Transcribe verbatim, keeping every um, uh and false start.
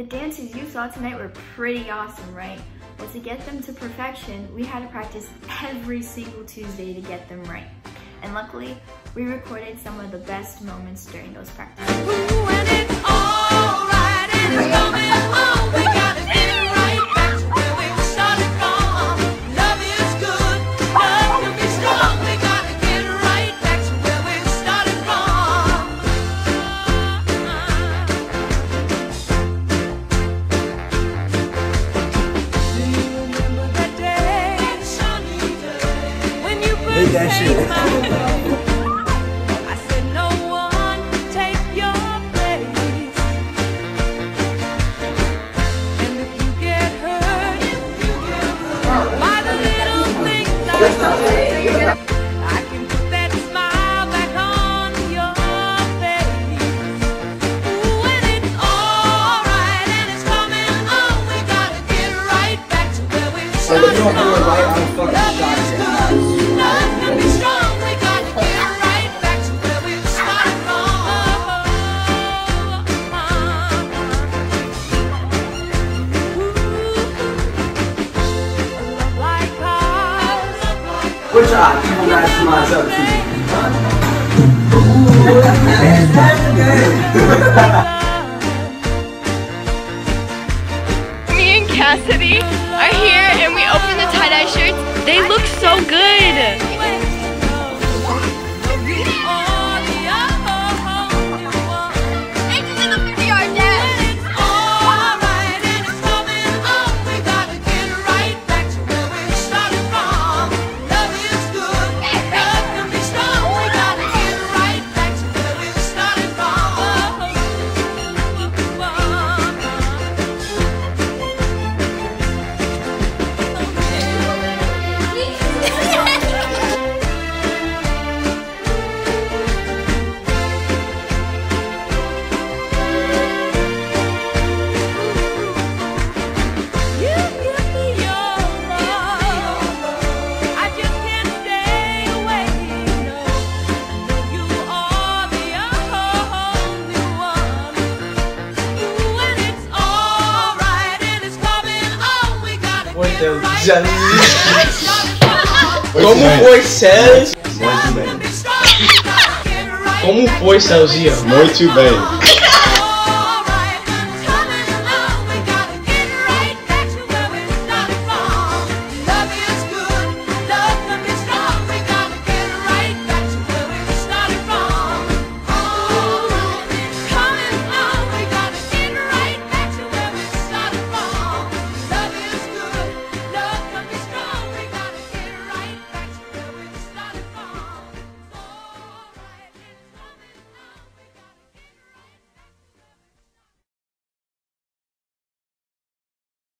The dances you saw tonight were pretty awesome, right? Well, to get them to perfection, we had to practice every single Tuesday to get them right. And luckily, we recorded some of the best moments during those practices. Ooh, and it's all right, and it's coming home. We gotta get it right back to where we started from. Love is good, love can be strong. We gotta get it right back to where we started from. Do you remember that day, that sunny day, when you first came my way? I said no one take your place, and if you get hurt, if you get hurt by the little things I say, I can put that smile back on your face. Ooh, and it's all right, and it's coming on. We gotta get right back to where we started from. Love is good, love can be strong. We gotta get right back to where we started from. Ooh, a love like ours. Which I can maximize up to you. Me and Cassidy are here and we opened the tie-dye shirts. They look so good. Como foi, Celso? Muito bem. Como foi, Celso? Muito bem.